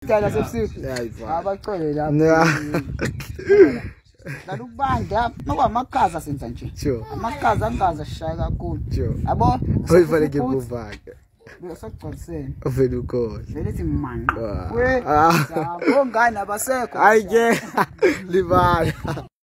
Sidala sebusika. Abachole lapha. Kanti ukubanda nokwamakaza senza nje. Amakaza angaza shaya kakhulu. Yabo? Oyivaleke nguvaka. Besagcwalisene. Uvela ukhohle. Velithi man. We. Sabo ngani abasekho. Ayike. Libala.